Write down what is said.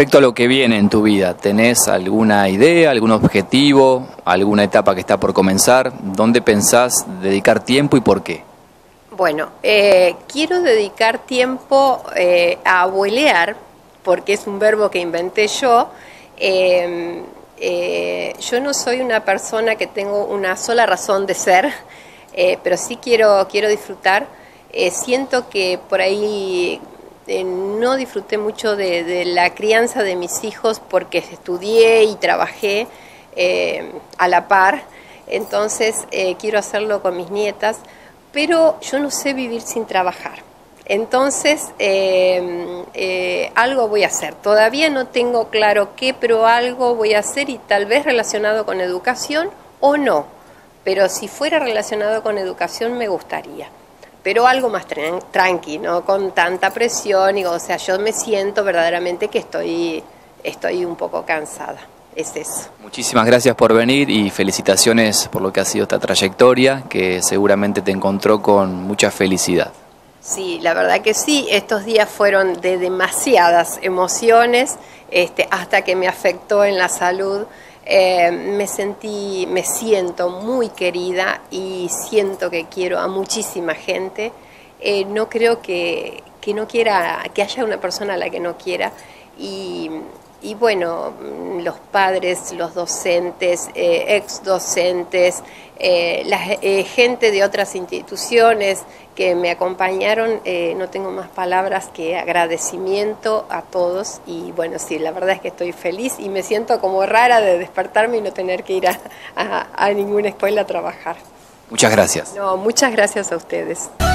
Respecto a lo que viene en tu vida, ¿tenés alguna idea, algún objetivo, alguna etapa que está por comenzar? ¿Dónde pensás dedicar tiempo y por qué? Bueno, quiero dedicar tiempo a abuelear, porque es un verbo que inventé yo. Yo no soy una persona que tengo una sola razón de ser, pero sí quiero disfrutar. Siento que por ahí no disfruté mucho de la crianza de mis hijos porque estudié y trabajé a la par. Entonces quiero hacerlo con mis nietas, pero yo no sé vivir sin trabajar. Entonces algo voy a hacer. Todavía no tengo claro qué, pero algo voy a hacer, y tal vez relacionado con educación o no. Pero si fuera relacionado con educación me gustaría. Pero algo más tranqui, no con tanta presión. O sea, yo me siento verdaderamente que estoy un poco cansada. Es eso. Muchísimas gracias por venir y felicitaciones por lo que ha sido esta trayectoria, que seguramente te encontró con mucha felicidad. Sí, la verdad que sí. Estos días fueron de demasiadas emociones, hasta que me afectó en la salud. Me siento muy querida y siento que quiero a muchísima gente. No creo que no quiera, que haya una persona a la que no quiera. Y bueno, los padres, los docentes, ex docentes, la gente de otras instituciones que me acompañaron, no tengo más palabras que agradecimiento a todos. Y bueno, sí, la verdad es que estoy feliz y me siento como rara de despertarme y no tener que ir a ninguna escuela a trabajar. Muchas gracias. No, muchas gracias a ustedes.